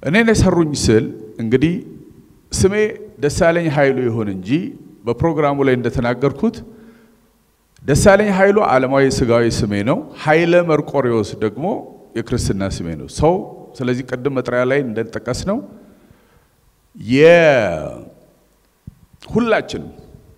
እኔን የሰሩኝ ስል እንግዲህ ስሜ ደሳለኝ ኃይሉ ይሁን እንጂ በፕሮግራሙ ላይ እንደተናገርኩት ደሳለኝ ኃይሉ ዓለማዊ ስጋዊ ስሜ ነው ኃይለ መርቆሪዎስ ደግሞ የክርስትና ስሜ ነው ሰው ስለዚህ ቀደም መጥሪያ ላይ እንደተጠቀስ ነው ሁላችንም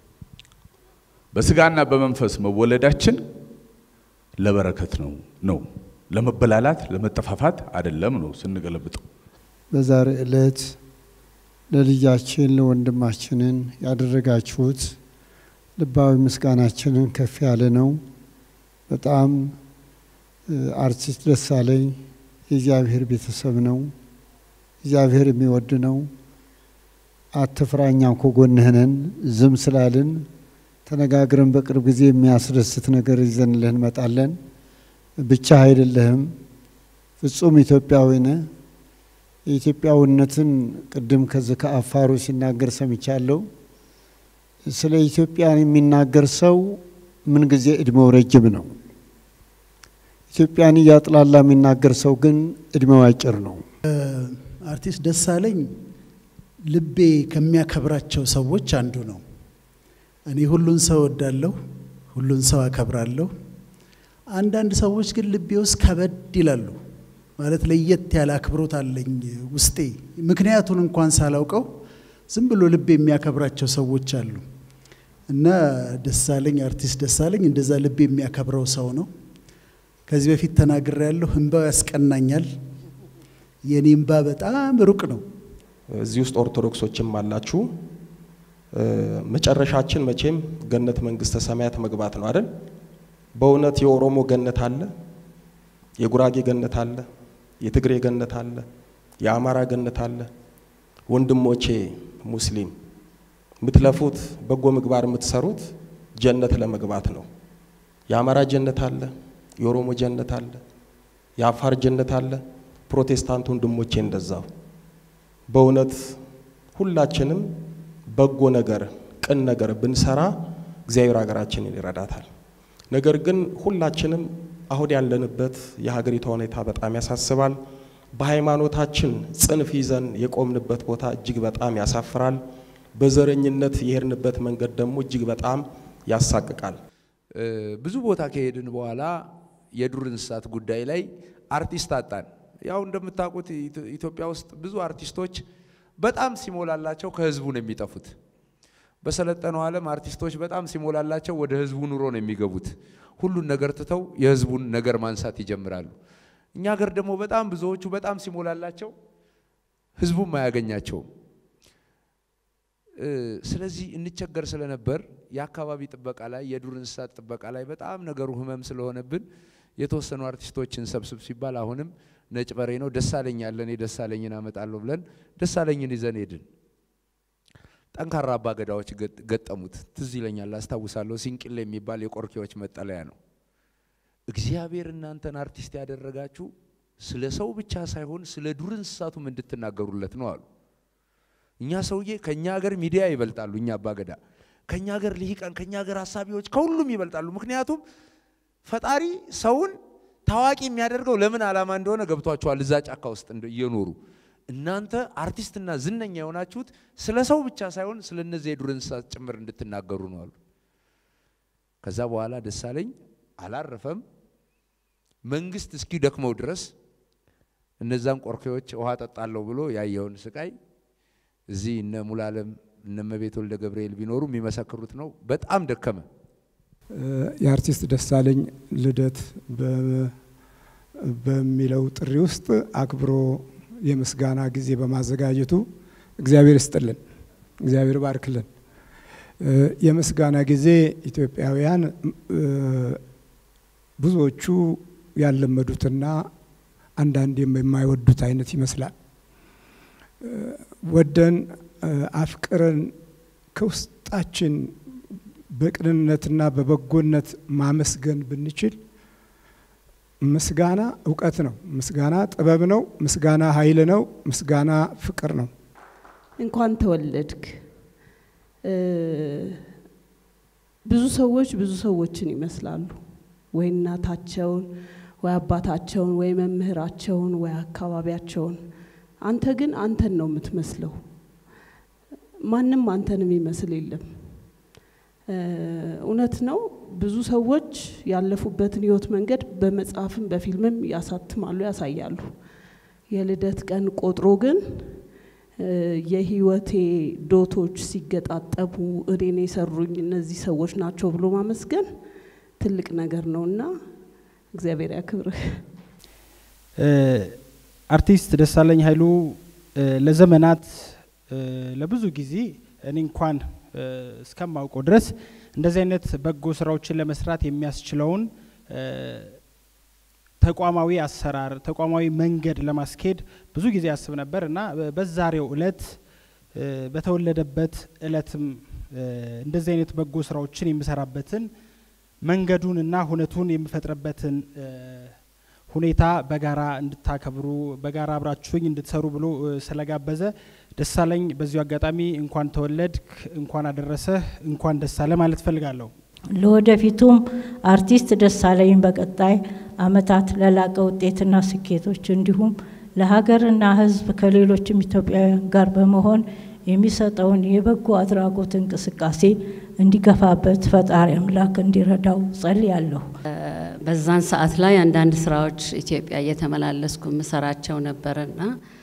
በስጋና በመንፈስ መወለዳችን ለበረከት ነው ለመበላላት ለመጠፋፋት አይደለም ነው ስንገለብጠው በዛሬ ዕለት ለልጃችን ለወንድማችንን ያደረጋችሁት ልባዊ ምስጋናችንን ከፍ ያለ ነው በጣም አርቲስት ደሳለኝ የእግዚአብሔር ቤተሰብ ነው እግዚአብሔር የሚወድ ነው አትፍራኛም ከጎንህ ነን ዝም ስላልን ተነጋግረን በቅርብ ጊዜ የሚያስደስት ነገር ይዘንልህ እንመጣለን ብቻ አይደለህም ፍጹም ኢትዮጵያዊ ነህ የኢትዮጵያዊነትን ቅድም ከዚህ ከአፋሩ ሲናገር ሰምቻለሁ ስለ ኢትዮጵያ የሚናገር ሰው ምን ጊዜ እድሜው ረጅም ነው ኢትዮጵያን ያጥላላ የሚናገር ሰው ግን እድሜው አጭር ነው አርቲስት ደሳለኝ ልቤ ከሚያከብራቸው ሰዎች አንዱ ነው እኔ ሁሉን ሰው ወዳለሁ ሁሉን ሰው አከብራለሁ አንዳንድ ሰዎች ግን ልቤ ውስጥ ከበድ ይላሉ ማለት ለየት ያለ አክብሮት አለኝ ውስጤ ምክንያቱን እንኳን ሳላውቀው ዝም ብሎ ልቤ የሚያከብራቸው ሰዎች አሉ እና ደሳለኝ አርቲስት ደሳለኝ እንደዛ ልቤ የሚያከብረው ሰው ነው ከዚህ በፊት ተናግሬያለሁ እንባው ያስቀናኛል የኔ እንባ በጣም ሩቅ ነው እዚህ ውስጥ ኦርቶዶክሶችም አላችሁ መጨረሻችን መቼም ገነት መንግስተ ሰማያት መግባት ነው አይደል በእውነት የኦሮሞ ገነት አለ የጉራጌ ገነት አለ የትግሬ ገነት አለ የአማራ ገነት አለ ወንድሞቼ ሙስሊም ምትለፉት በጎ ምግባር ምትሰሩት ጀነት ለመግባት ነው የአማራ ጀነት አለ የኦሮሞ ጀነት አለ የአፋር ጀነት አለ ፕሮቴስታንት ወንድሞቼ እንደዛው በእውነት ሁላችንም በጎ ነገር ቅን ነገር ብንሰራ እግዚአብሔር ሀገራችንን ይረዳታል ነገር ግን ሁላችንም አሁን ያለንበት የሀገሪቷ ሁኔታ በጣም ያሳስባል በሃይማኖታችን ጽንፍ ይዘን የቆምንበት ቦታ እጅግ በጣም ያሳፍራል በዘረኝነት የሄድንበት መንገድ ደግሞ እጅግ በጣም ያሳቅቃል ብዙ ቦታ ከሄድን በኋላ የዱር እንስሳት ጉዳይ ላይ አርቲስት አጣን ያው እንደምታውቁት ኢትዮጵያ ውስጥ ብዙ አርቲስቶች በጣም ሲሞላላቸው ከህዝቡ ነው የሚጠፉት በሰለጠነው ዓለም አርቲስቶች በጣም ሲሞላላቸው ወደ ህዝቡ ኑሮ ነው የሚገቡት ሁሉን ነገር ትተው የህዝቡን ነገር ማንሳት ይጀምራሉ እኛ ሀገር ደግሞ በጣም ብዙዎቹ በጣም ሲሞላላቸው ህዝቡም ማያገኛቸው ስለዚህ እንቸገር ስለነበር የአካባቢ ጥበቃ ላይ የዱር እንስሳት ጥበቃ ላይ በጣም ነገሩ ህመም ስለሆነብን የተወሰኑ አርቲስቶችን ሰብስብ ሲባል አሁንም ነጭ በሬ ነው ደሳለኝ ያለኔ ደሳለኝን አመጣለሁ ብለን ደሳለኝን ይዘን ሄድን ጠንካራ አባገዳዎች ገጠሙት ትዝ ይለኛል አስተዋውሳለሁ ሲንቅል የሚባል የቆርኪዎች መጠለያ ነው እግዚአብሔር እናንተን አርቲስት ያደረጋችሁ ስለ ሰው ብቻ ሳይሆን ስለ ዱር እንስሳቱም እንድትናገሩለት ነው አሉ እኛ ሰውዬ ከኛ ሀገር ሚዲያ ይበልጣሉ እኛ አባገዳ ከኛ ሀገር ልሂቃን ከኛ ሀገር ሐሳቢዎች ከሁሉም ይበልጣሉ ምክንያቱም ፈጣሪ ሰውን ታዋቂ የሚያደርገው ለምን ዓላማ እንደሆነ ገብቷቸዋል እዛ ጫካ ውስጥ እየኖሩ እናንተ አርቲስትና ዝነኛ የሆናችሁት ስለ ሰው ብቻ ሳይሆን ስለ እነዚህ የዱር እንስሳት ጭምር እንድትናገሩ ነው አሉ ከዛ በኋላ ደሳለኝ አላረፈም መንግስት እስኪ ደክመው ድረስ እነዛን ቆርኬዎች ውሃ ጠጣለው ብሎ ያየውን ስቃይ እዚህ እነ ሙላለም እነ መቤት ወልደ ገብርኤል ቢኖሩ የሚመሰክሩት ነው በጣም ደከመ የአርቲስት ደሳለኝ ልደት በሚለው ጥሪ ውስጥ አክብሮ የምስጋና ጊዜ በማዘጋጀቱ እግዚአብሔር ይስጥልን እግዚአብሔር ባርክልን የምስጋና ጊዜ ኢትዮጵያውያን ብዙዎቹ ያለመዱትና አንዳንድ የማይወዱት አይነት ይመስላል ወደን አፍቅረን ከውስጣችን በቅንነትና በበጎነት ማመስገን ብንችል ምስጋና ዕውቀት ነው ምስጋና ጥበብ ነው ምስጋና ኃይል ነው ምስጋና ፍቅር ነው እንኳን ተወለድክ ብዙ ሰዎችን ይመስላሉ ወይ እናታቸውን ወይ አባታቸውን ወይ መምህራቸውን ወይ አካባቢያቸውን አንተ ግን አንተን ነው የምትመስለው። ማንም አንተን የሚመስል የለም። እውነት ነው። ብዙ ሰዎች ያለፉበትን ህይወት መንገድ በመጽሐፍም በፊልምም ያሳትማሉ፣ ያሳያሉ። የልደት ቀን ቆጥሮ ግን የህይወቴ ዶቶች ሲገጣጠቡ እኔን የሰሩኝ እነዚህ ሰዎች ናቸው ብሎ ማመስገን ትልቅ ነገር ነውና እግዚአብሔር ያክብርህ። አርቲስት ደሳለኝ ኃይሉ ለዘመናት ለብዙ ጊዜ እኔ እንኳን እስከማውቀው ድረስ እንደዚህ አይነት በጎ ስራዎችን ለመስራት የሚያስችለውን ተቋማዊ አሰራር ተቋማዊ መንገድ ለማስኬድ ብዙ ጊዜ ያስብ ነበርና በዛሬው እለት በተወለደበት እለትም እንደዚህ አይነት በጎ ስራዎችን የሚሰራበትን መንገዱንና ሁነቱን የሚፈጥርበትን ሁኔታ በጋራ እንድታከብሩ በጋራ አብራችሁኝ እንድትሰሩ ብሎ ስለጋበዘ ደሳለኝ በዚሁ አጋጣሚ እንኳን ተወለድክ እንኳን አደረሰህ እንኳን ደሳለ ማለት ፈልጋለሁ። ለወደፊቱም አርቲስት ደሳለኝ በቀጣይ አመታት ለላቀ ውጤትና ስኬቶች እንዲሁም ለሀገርና ህዝብ ከሌሎችም ኢትዮጵያውያን ጋር በመሆን የሚሰጠውን የበጎ አድራጎት እንቅስቃሴ እንዲገፋበት ፈጣሪ አምላክ እንዲረዳው ጸልያለሁ። በዛን ሰዓት ላይ አንዳንድ ስራዎች ኢትዮጵያ እየተመላለስኩ መሰራቸው ነበርና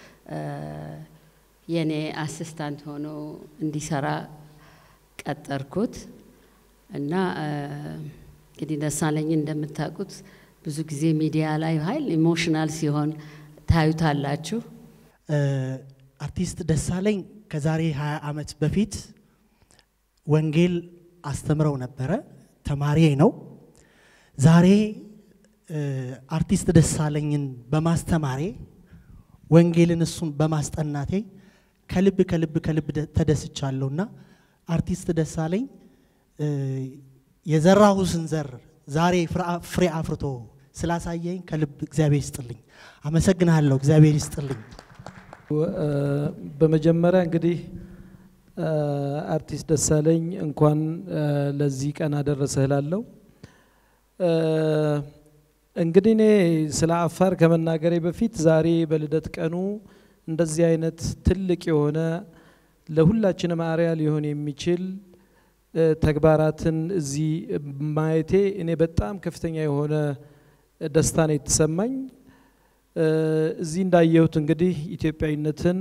የኔ አሲስታንት ሆኖ እንዲሰራ ቀጠርኩት እና እንግዲህ ደሳለኝ እንደምታውቁት ብዙ ጊዜ ሚዲያ ላይ ኃይል ኢሞሽናል ሲሆን ታዩታላችሁ። አርቲስት ደሳለኝ ከዛሬ 20 አመት በፊት ወንጌል አስተምረው ነበረ። ተማሪዬ ነው። ዛሬ አርቲስት ደሳለኝን በማስተማሬ ወንጌልን እሱን በማስጠናቴ ከልብ ተደስቻለሁና አርቲስት ደሳለኝ የዘራሁትን ዘር ዛሬ ፍሬ አፍርቶ ስላሳየኝ ከልብ እግዚአብሔር ይስጥልኝ። አመሰግናለሁ። እግዚአብሔር ይስጥልኝ። በመጀመሪያ እንግዲህ አርቲስት ደሳለኝ እንኳን ለዚህ ቀን አደረሰህ እላለሁ። እንግዲህ እኔ ስለ አፋር ከመናገሬ በፊት ዛሬ በልደት ቀኑ እንደዚህ አይነት ትልቅ የሆነ ለሁላችንም አርአያ ሊሆን የሚችል ተግባራትን እዚህ ማየቴ እኔ በጣም ከፍተኛ የሆነ ደስታ ነው የተሰማኝ። እዚህ እንዳየሁት እንግዲህ ኢትዮጵያዊነትን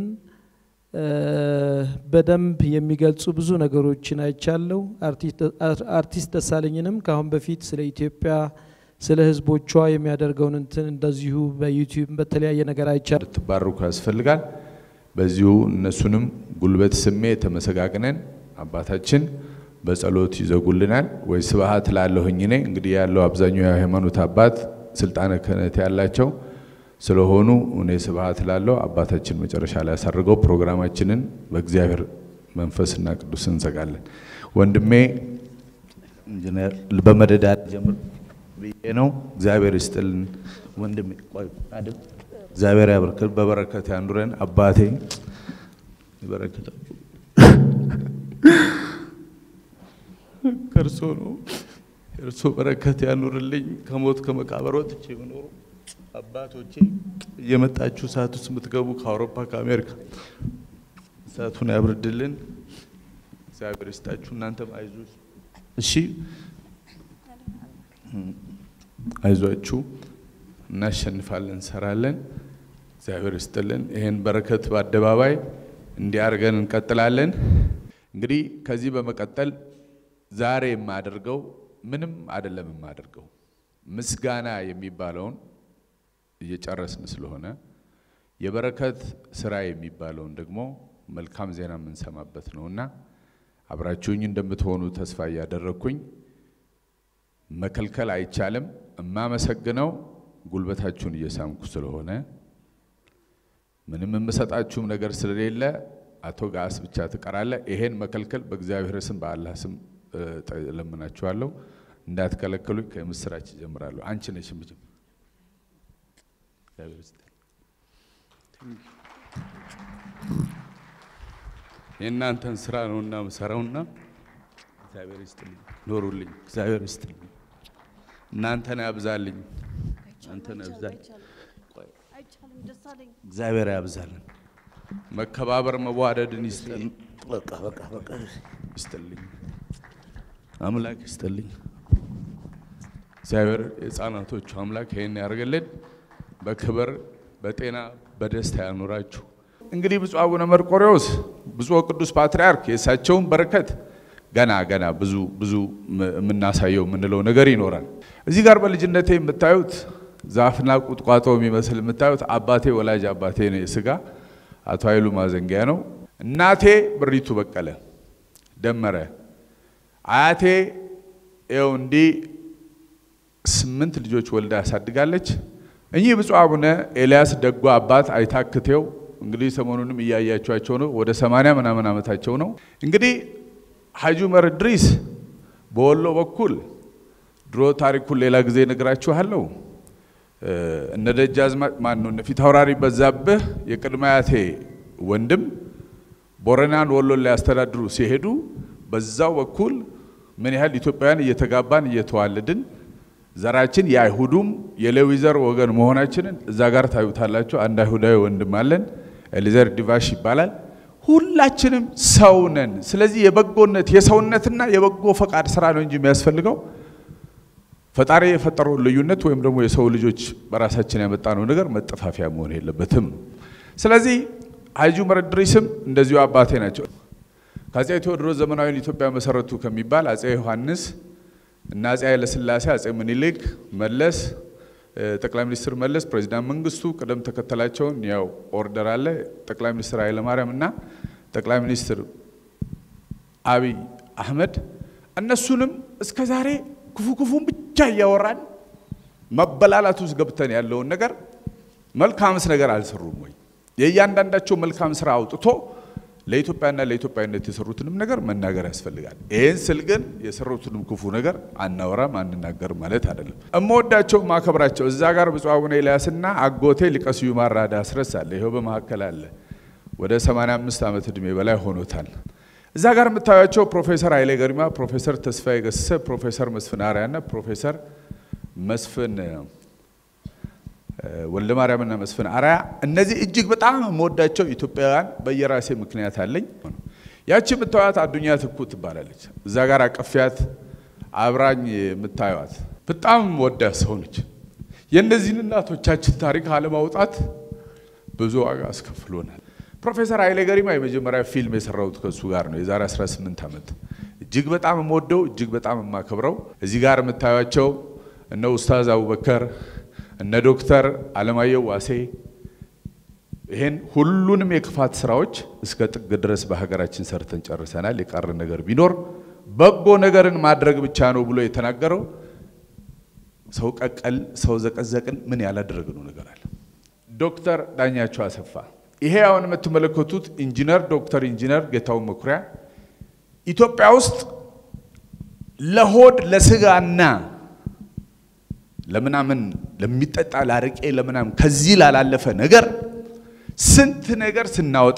በደንብ የሚገልጹ ብዙ ነገሮችን አይቻለሁ። አርቲስት ደሳለኝንም ካሁን በፊት ስለ ኢትዮጵያ ስለ ህዝቦቿ የሚያደርገውን እንትን እንደዚሁ በዩቲዩብ በተለያየ ነገር አይቻለሁ። ተባረኩ ያስፈልጋል። በዚሁ እነሱንም ጉልበት ስሜ ተመሰጋግነን አባታችን በጸሎት ይዘጉልናል ወይ ስብሃት ላለሁኝ እኔ እንግዲህ ያለው አብዛኛው የሃይማኖት አባት ስልጣነ ክህነት ያላቸው ስለሆኑ እኔ ስብሃት ላለው አባታችን መጨረሻ ላይ ያሳርገው ፕሮግራማችንን በእግዚአብሔር መንፈስና ቅዱስ እንዘጋለን። ወንድሜ ኢንጂነር በመደዳ ጀምር ነው። እግዚአብሔር ይስጥልን ወንድሜ። ቆይ አይደል እግዚአብሔር ያበርክል በበረከት ያኑረን። አባቴ በረከት ከርሶ ነው እርሶ በረከት ያኑርልኝ። ከሞት ከመቃብር ወጥቼ መኖር አባቶቼ እየመጣችሁ ሰዓት ውስጥ የምትገቡ ከአውሮፓ ከአሜሪካ ሰዓቱን ያብርድልን። እግዚአብሔር ይስጣችሁ። እናንተም አይዞሽ እሺ፣ አይዟችሁ፣ እናሸንፋለን፣ እንሰራለን። እግዚአብሔር ይስጥልን። ይሄን በረከት በአደባባይ እንዲያርገን እንቀጥላለን። እንግዲህ ከዚህ በመቀጠል ዛሬ የማደርገው ምንም አይደለም። የማደርገው ምስጋና የሚባለውን እየጨረስን ስለሆነ የበረከት ስራ የሚባለውን ደግሞ መልካም ዜና የምንሰማበት ነውና አብራችሁኝ እንደምትሆኑ ተስፋ ያደረኩኝ መከልከል አይቻልም። እማመሰግነው ጉልበታችሁን እየሳምኩ ስለሆነ ምንም የምሰጣችሁም ነገር ስለሌለ አቶ ጋስ ብቻ ተቀራለ። ይሄን መከልከል በእግዚአብሔር ስም በአላህ ስም ለምናችኋለሁ። እንዳትከለከሉኝ። ከምስራች ጀምራለሁ። አንቺ ነሽ ምጅም የእናንተን ስራ ነውና መሰራውና እግዚአብሔር ይስጥልኝ። ኖሩልኝ። እግዚአብሔር ይስጥልኝ። እናንተን ያብዛልኝ። እናንተን ያብዛልኝ። እግዚአብሔር ያብዛልን። መከባበር መዋደድን ይስጥልኝ። በቃ ይስጥልኝ። አምላክ ይስጥልኝ። እግዚአብሔር የሕፃናቶቹ አምላክ ይሄን ያርግልን። በክብር በጤና በደስታ ያኑራችሁ። እንግዲህ ብፁዕ አቡነ መርቆሬዎስ ብፁዕ ቅዱስ ፓትርያርክ የእሳቸውን በረከት ገና ብዙ የምናሳየው የምንለው ነገር ይኖራል። እዚህ ጋር በልጅነቴ የምታዩት ዛፍና ቁጥቋጦ የሚመስል የምታዩት አባቴ ወላጅ አባቴ ነው የስጋ አቶ ኃይሉ ማዘንጊያ ነው። እናቴ ብሪቱ በቀለ ደመረ፣ አያቴ ይኸው እንዲህ 8 ልጆች ወልዳ ያሳድጋለች። እኚህ ብፁዕ አቡነ ኤልያስ ደጎ አባት አይታክቴው እንግዲህ ሰሞኑንም እያያቸዋቸው ነው። ወደ 80 ምናምን ዓመታቸው ነው። እንግዲህ ሐጂ ዑመር ኢድሪስ በወሎ በኩል ድሮ ታሪኩን ሌላ ጊዜ ነግራችኋለሁ። እነ ደጃዝማች ማነው እነ ፊታውራሪ በዛብህ የቅድመ አያቴ ወንድም ቦረናን ወሎን ሊያስተዳድሩ ሲሄዱ በዛው በኩል ምን ያህል ኢትዮጵያውያን እየተጋባን እየተዋለድን ዘራችን የአይሁዱም የሌዊ ዘር ወገን መሆናችንን እዛ ጋር ታዩታላችሁ። አንድ አይሁዳዊ ወንድም አለን ኤሊዘር ዲቫሽ ይባላል። ሁላችንም ሰው ነን። ስለዚህ የበጎነት የሰውነትና የበጎ ፈቃድ ስራ ነው እንጂ የሚያስፈልገው ፈጣሪ የፈጠረው ልዩነት ወይም ደግሞ የሰው ልጆች በራሳችን ያመጣነው ነገር መጠፋፊያ መሆን የለበትም። ስለዚህ ሐጂ ዑመር ኢድሪስም እንደዚሁ አባቴ ናቸው። ከአፄ ቴዎድሮስ ዘመናዊን ኢትዮጵያ መሰረቱ ከሚባል አፄ ዮሐንስ እና አፄ ኃይለ ሥላሴ፣ አፄ ምኒልክ፣ መለስ፣ ጠቅላይ ሚኒስትር መለስ፣ ፕሬዝዳንት መንግስቱ ቅደም ተከተላቸውን ያው ኦርደር አለ። ጠቅላይ ሚኒስትር ኃይለ ማርያም እና ጠቅላይ ሚኒስትር አብይ አህመድ እነሱንም እስከዛሬ ክፉን ብቻ እያወራን መበላላት ውስጥ ገብተን ያለውን ነገር መልካምስ ነገር አልሰሩም ወይ? የእያንዳንዳቸው መልካም ስራ አውጥቶ ለኢትዮጵያና ለኢትዮጵያዊነት የሰሩትንም ነገር መናገር ያስፈልጋል። ይሄን ስል ግን የሰሩትንም ክፉ ነገር አናወራም አንናገርም ማለት አይደለም። እምወዳቸው ማከብራቸው እዛ ጋር ብፁዕ አቡነ ኤልያስና አጎቴ ሊቀ ስዩም አራዳ አስረስ አለ። ይሄው በመካከል አለ። ወደ 85 ዓመት እድሜ በላይ ሆኖታል። እዛ ጋር የምታዩቸው ፕሮፌሰር ኃይሌ ገሪማ፣ ፕሮፌሰር ተስፋዬ ገሰሰ፣ ፕሮፌሰር መስፍን አርአያና ፕሮፌሰር መስፍን ወልደ ማርያምና መስፍን አርአያ እነዚህ እጅግ በጣም የምወዳቸው ኢትዮጵያውያን በየራሴ ምክንያት አለኝ። ያቺ የምታዩት አዱኛ ትኩ ትባላለች። እዛ ጋር አቀፊያት አብራኝ የምታዩት በጣም ወዳ ሰው ነች። የእነዚህን እናቶቻችን ታሪክ አለማውጣት ብዙ ዋጋ አስከፍሎናል። ፕሮፌሰር ኃይሌ ገሪማ የመጀመሪያ ፊልም የሰራሁት ከሱ ጋር ነው የዛሬ 18 ዓመት። እጅግ በጣም የምወደው እጅግ በጣም የማከብረው እዚህ ጋር የምታዩቸው እነ ኡስታዝ አቡበከር እነ ዶክተር አለማየሁ ዋሴ ይሄን ሁሉንም የክፋት ስራዎች እስከ ጥግ ድረስ በሀገራችን ሰርተን ጨርሰናል። የቀረ ነገር ቢኖር በጎ ነገርን ማድረግ ብቻ ነው ብሎ የተናገረው ሰው ቀቀል ሰው ዘቀዘቅን ምን ያላደረግነው ነገር አለ? ዶክተር ዳኛቸው አሰፋ ይሄ አሁን የምትመለከቱት ኢንጂነር ዶክተር ኢንጂነር ጌታውን መኩሪያ ኢትዮጵያ ውስጥ ለሆድ ለስጋና ለምናምን ለሚጠጣ ላረቄ ለምናምን ከዚህ ላላለፈ ነገር ስንት ነገር ስናወጣ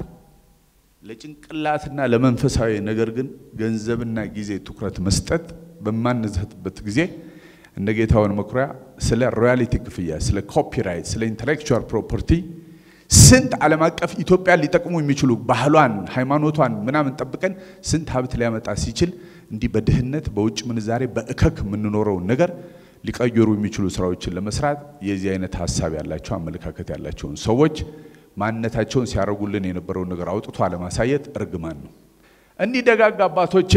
ለጭንቅላትና ለመንፈሳዊ ነገር ግን ገንዘብና ጊዜ ትኩረት መስጠት በማንዘትበት ጊዜ እንደ ጌታውን መኩሪያ ስለ ሮያሊቲ ክፍያ ስለ ኮፒራይት ስለ ኢንተሌክቹዋል ፕሮፐርቲ ስንት ዓለም አቀፍ ኢትዮጵያ ሊጠቅሙ የሚችሉ ባህሏን ሃይማኖቷን ምናምን ጠብቀን ስንት ሀብት ሊያመጣ ሲችል እንዲህ በድህነት በውጭ ምንዛሬ በእከክ የምንኖረው ነገር ሊቀየሩ የሚችሉ ስራዎችን ለመስራት የዚህ አይነት ሐሳብ ያላቸው አመለካከት ያላቸውን ሰዎች ማንነታቸውን ሲያረጉልን የነበረው ነገር አውጥቶ አለማሳየት እርግማን ነው። እንዲህ ደጋግ አባቶቼ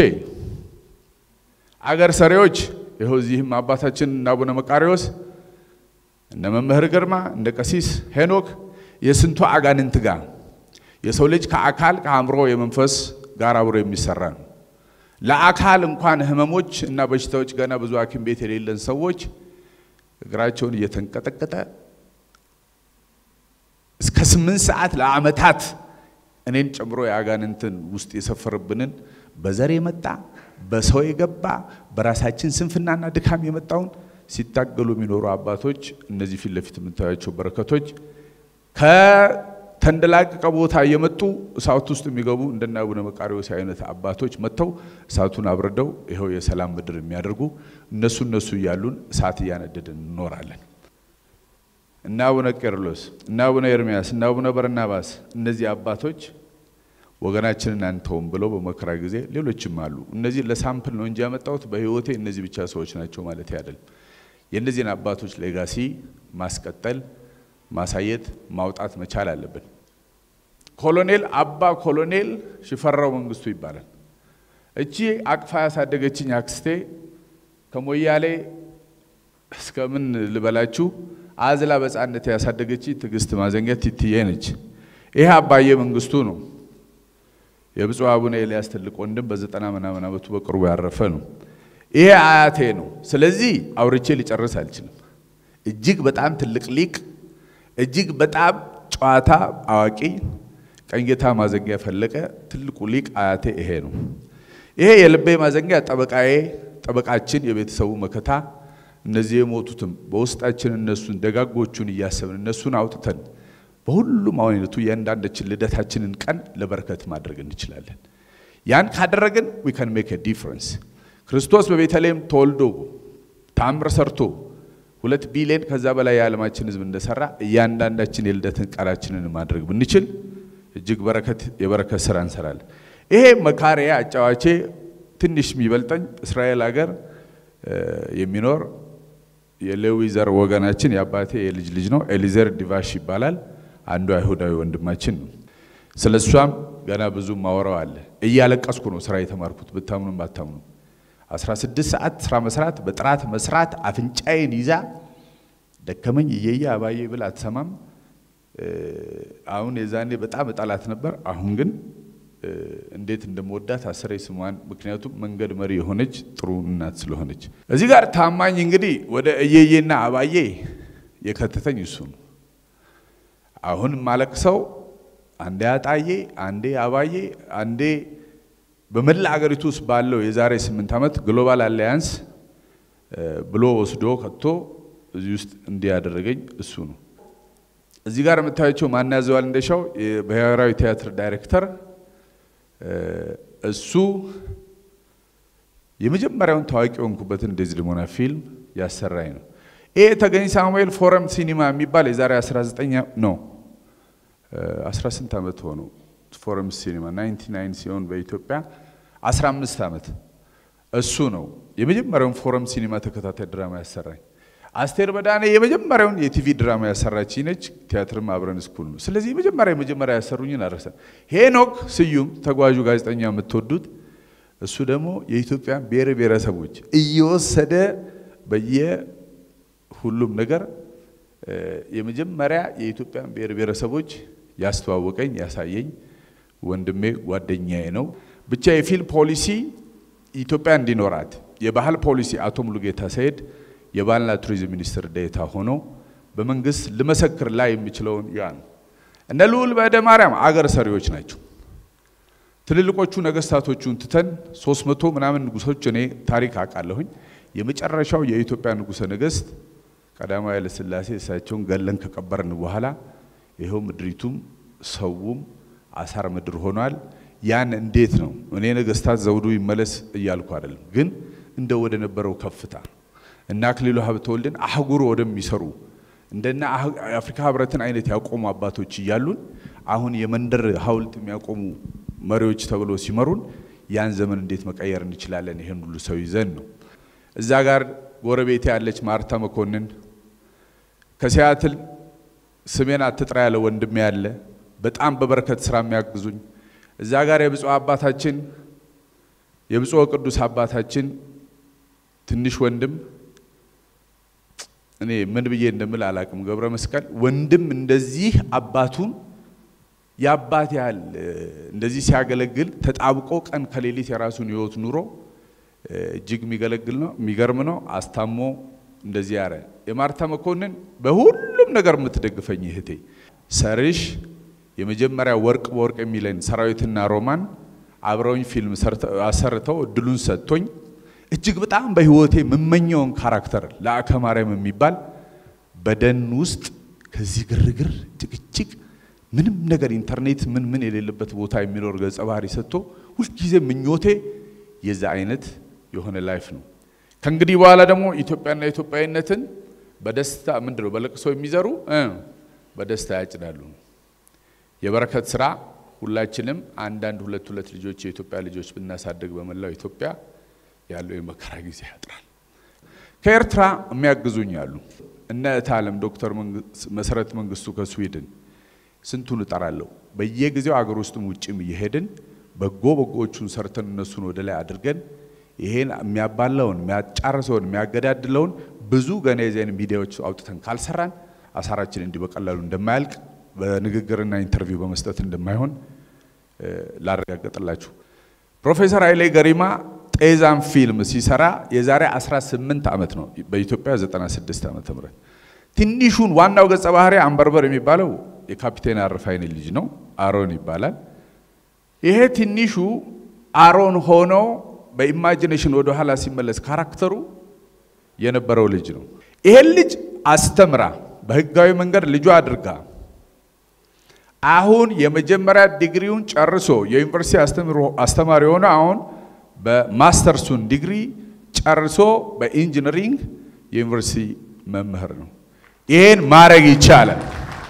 አገር ሰሪዎች ይኸው እዚህም አባታችን እና አቡነ መቃሪዎስ እነ መምህር ግርማ እንደ ቀሲስ ሄኖክ የስንቱ አጋንንት ጋር የሰው ልጅ ከአካል ከአእምሮ የመንፈስ ጋር አብሮ የሚሰራ ነው። ለአካል እንኳን ህመሞች እና በሽታዎች ገና ብዙ ሐኪም ቤት የሌለን ሰዎች እግራቸውን እየተንቀጠቀጠ እስከ 8 ሰዓት ለአመታት እኔን ጨምሮ ያጋንንትን ውስጥ የሰፈረብንን በዘር የመጣ በሰው የገባ በራሳችን ስንፍናና ድካም የመጣውን ሲታገሉ የሚኖሩ አባቶች እነዚህ ፊት ለፊት የምታዩቸው በረከቶች ከተንደላቀቀ ቦታ የመጡ እሳት ውስጥ የሚገቡ እንደና አቡነ መቃሪዎስ አይነት አባቶች መተው እሳቱን አብረደው ይሄው የሰላም ምድር የሚያደርጉ እነሱ እያሉን እሳት ያነደደን እንኖራለን። እና አቡነ ቄርሎስ እና አቡነ ኤርሚያስ እና አቡነ በርናባስ እነዚህ አባቶች ወገናችንን አንተውም ብለው በመከራ ጊዜ ሌሎችም አሉ። እነዚህ ለሳምፕል ነው እንጂ ያመጣሁት በህይወቴ እነዚህ ብቻ ሰዎች ናቸው ማለት አይደለም። የእነዚህን አባቶች ሌጋሲ ማስቀጠል ማሳየት ማውጣት መቻል አለብን። ኮሎኔል አባ ኮሎኔል ሽፈራው መንግስቱ ይባላል። እቺ አቅፋ ያሳደገችኝ አክስቴ ከሞያሌ እስከምን ልበላችሁ አዝላ በጻነት ያሳደገችኝ ትግስት ማዘንገት ትትዬ ነች። ይሄ አባዬ መንግስቱ ነው። የብፁዕ አቡነ ኤልያስ ትልቅ ወንድም በ90 ምናምን ዓመቱ በቅርቡ ያረፈ ነው። ይሄ አያቴ ነው። ስለዚህ አውርቼ ሊጨርስ አልችልም። እጅግ በጣም ትልቅ ሊቅ እጅግ በጣም ጨዋታ አዋቂ ቀኝጌታ ማዘንጊያ ፈለቀ ትልቁ ሊቅ አያቴ ይሄ ነው። ይሄ የልቤ ማዘንጊያ ጠበቃዬ ጠበቃችን የቤተሰቡ መከታ እነዚህ የሞቱትም በውስጣችን እነሱን ደጋጎቹን እያሰብን እነሱን አውጥተን በሁሉም አይነቱ ያንዳንዳችን ልደታችንን ቀን ለበረከት ማድረግ እንችላለን። ያን ካደረግን we can make a difference። ክርስቶስ በቤተልሔም ተወልዶ ታምር ሰርቶ 2 ቢሊዮን ከዛ በላይ የዓለማችን ህዝብ እንደሰራ ያንዳንዳችን የልደትን ቀናችንን ማድረግ ብንችል እጅግ የበረከት ስራ እንሰራለን። ይሄ መካሪያ አጫዋቼ ትንሽ የሚበልጠኝ እስራኤል ሀገር የሚኖር የሌዊ ዘር ወገናችን ያባቴ የልጅ ልጅ ነው። ኤሊዘር ዲቫሽ ይባላል። አንዱ አይሁዳዊ ወንድማችን ነው። ስለሷም ገና ብዙ ማወራው አለ። እያለቀስኩ ነው ስራ የተማርኩት ብታምኑም ባታምኑ 16 ሰዓት ስራ መስራት በጥራት መስራት አፍንጫዬን ይዛ ደከመኝ እየየ አባዬ ብላ አትሰማም። አሁን የዛኔ በጣም ጣላት ነበር። አሁን ግን እንዴት እንደምወዳት አስሬ ስሟን ምክንያቱም መንገድ መሪ የሆነች ጥሩ እናት ስለሆነች። እዚህ ጋር ታማኝ እንግዲህ ወደ እየየና አባዬ የከተተኝ እሱ ነው። አሁን ማለቅሰው አንዴ አጣዬ አንዴ አባዬ አንዴ በመላ አገሪቱ ውስጥ ባለው የዛሬ 8 ዓመት ግሎባል አላያንስ ብሎ ወስዶ ከቶ እዚህ ውስጥ እንዲያደርገኝ እሱ ነው። እዚህ ጋር የምታዩቸው ማናዘዋል እንደሻው የብሔራዊ ቲያትር ዳይሬክተር እሱ የመጀመሪያውን ታዋቂ ሆንኩበትን ዴዝዲሞና ፊልም ያሰራኝ ነው። ይሄ ተገኝ ሳሙኤል ፎረም ሲኒማ የሚባል የዛሬ 19 ነው 18 ዓመት ሆኖ ፎረም ሲኒማ 99 ሲሆን በኢትዮጵያ 15 ዓመት እሱ ነው የመጀመሪያውን ፎረም ሲኒማ ተከታታይ ድራማ ያሰራኝ። አስቴር በዳኔ የመጀመሪያውን የቲቪ ድራማ ያሰራች ነች። ቲያትርም አብረን ስኩል ነው። ስለዚህ የመጀመሪያ ያሰሩኝን አረሰ። ሄኖክ ስዩም ተጓዡ ጋዜጠኛ የምትወዱት እሱ ደግሞ የኢትዮጵያ ብሔረሰቦች እየወሰደ በየሁሉም ነገር የመጀመሪያ የኢትዮጵያ ብሔረሰቦች ያስተዋወቀኝ ያሳየኝ ወንድሜ ጓደኛዬ ነው። ብቻ የፊልም ፖሊሲ ኢትዮጵያ እንዲኖራት የባህል ፖሊሲ አቶ ሙሉጌታ ሰይድ የባህልና ቱሪዝም ሚኒስትር ዴታ ሆኖ በመንግስት ለመሰክር ላይ የሚችለውን ያን እነ ልዑል በእደ ማርያም አገር ሰሪዎች ናቸው። ትልልቆቹ ነገስታቶቹን ትተን 300 ምናምን ንጉሶች እኔ ታሪክ አቃለሁኝ። የመጨረሻው የኢትዮጵያ ንጉሰ ነገስት ቀዳማዊ ኃይለ ሥላሴ እሳቸውን ገለን ከቀበርን በኋላ ይሄው ምድሪቱም ሰውም አሳር ምድር ሆኗል። ያን እንዴት ነው እኔ ነገስታት ዘውዱ ይመለስ እያልኩ አይደለም፣ ግን እንደ ወደ ነበረው ከፍታ እና አክሊሉ ሀብተወልድን አህጉር ወደሚሰሩ እንደና አፍሪካ ህብረትን አይነት ያቆሙ አባቶች እያሉን አሁን የመንደር ሐውልት የሚያቆሙ መሪዎች ተብሎ ሲመሩን ያን ዘመን እንዴት መቀየር እንችላለን? ይሄን ሁሉ ሰው ይዘን ነው። እዛ ጋር ጎረቤቴ ያለች ማርታ መኮንን ከሲያትል ስሜን አትጥራ ያለ ወንድሜ ያለ በጣም በበረከት ስራ የሚያግዙኝ እዛ ጋር የብፁዕ አባታችን የብፁዕ ቅዱስ አባታችን ትንሽ ወንድም እኔ ምን ብዬ እንደምል አላቅም ገብረ መስቀል ወንድም እንደዚህ አባቱን ያባት ያህል እንደዚህ ሲያገለግል ተጣብቆ ቀን ከሌሊት የራሱን ህይወት ኑሮ እጅግ የሚገለግል ነው። የሚገርም ነው። አስታሞ እንደዚህ ያረ የማርታ መኮንን በሁሉም ነገር የምትደግፈኝ እህቴ ሰርሽ የመጀመሪያ ወርቅ በወርቅ የሚለን ሰራዊትና ሮማን አብረውኝ ፊልም አሰርተው እድሉን ሰጥቶኝ እጅግ በጣም በህይወቴ መመኘውን ካራክተር ለአከ ማርያም የሚባል በደን ውስጥ ከዚህ ግርግር ጭቅጭቅ ምንም ነገር ኢንተርኔት ምን የሌለበት ቦታ የሚኖር ገጸ ባህሪ ሰጥቶ ሁሉ ጊዜ ምኞቴ የዛ አይነት የሆነ ላይፍ ነው። ከእንግዲህ በኋላ ደግሞ ኢትዮጵያና ኢትዮጵያዊነትን በደስታ ምንድነው በለቅሶ የሚዘሩ በደስታ ያጭዳሉ። የበረከት ስራ ሁላችንም አንዳንድ ሁለት ልጆች የኢትዮጵያ ልጆች ብናሳደግ በመላው ኢትዮጵያ ያለው የመከራ ጊዜ ያጥራል። ከኤርትራ የሚያግዙኝ አሉ እነ እታለም ዶክተር መሰረት መንግስቱ ከስዊድን ስንቱን እጠራለሁ። በየጊዜው አገር ውስጥም ውጭም እየሄድን በጎዎቹን ሰርተን እነሱን ወደ ላይ አድርገን ይሄን የሚያባላውን የሚያጫርሰውን የሚያገዳድለውን ብዙ ገና የዜና ሚዲያዎች አውጥተን ካልሰራን አሳራችን እንዲህ በቀላሉ እንደማያልቅ በንግግርና ኢንተርቪው በመስጠት እንደማይሆን ላረጋግጥላችሁ። ፕሮፌሰር ኃይሌ ገሪማ ጤዛን ፊልም ሲሰራ የዛሬ 18 ዓመት ነው በኢትዮጵያ 96 ዓመተ ምህረት ትንሹን ዋናው ገጸ ባህሪ አንበርበር የሚባለው የካፒቴን አርፋይን ልጅ ነው አሮን ይባላል። ይሄ ትንሹ አሮን ሆኖ በኢማጂኔሽን ወደ ኋላ ሲመለስ ካራክተሩ የነበረው ልጅ ነው። ይሄ ልጅ አስተምራ በህጋዊ መንገድ ልጇ አድርጋ አሁን የመጀመሪያ ዲግሪውን ጨርሶ የዩኒቨርሲቲ አስተማሪ ሆኖ አሁን በማስተርሱን ዲግሪ ጨርሶ በኢንጂነሪንግ የዩኒቨርሲቲ መምህር ነው። ይሄን ማድረግ ይቻላል።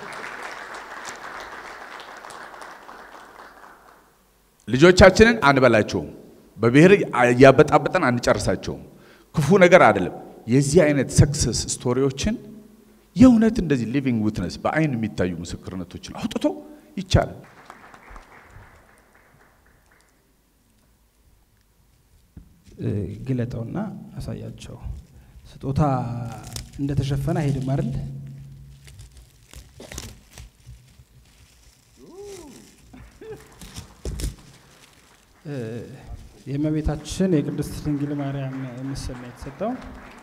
ልጆቻችንን አንበላቸው፣ በብሔር ያበጣበጠን አንጨርሳቸው። ክፉ ነገር አይደለም። የዚህ አይነት ሰክሰስ ስቶሪዎችን የእውነት እንደዚህ ሊቪንግ ዊትነስ በአይን የሚታዩ ምስክርነቶችን አውጥቶ ይቻላል። ግለጠውና አሳያቸው። ስጦታ እንደተሸፈነ አይሄድም አይደል? የእመቤታችን የቅድስት ድንግል ማርያም ምስል ነው የተሰጠው።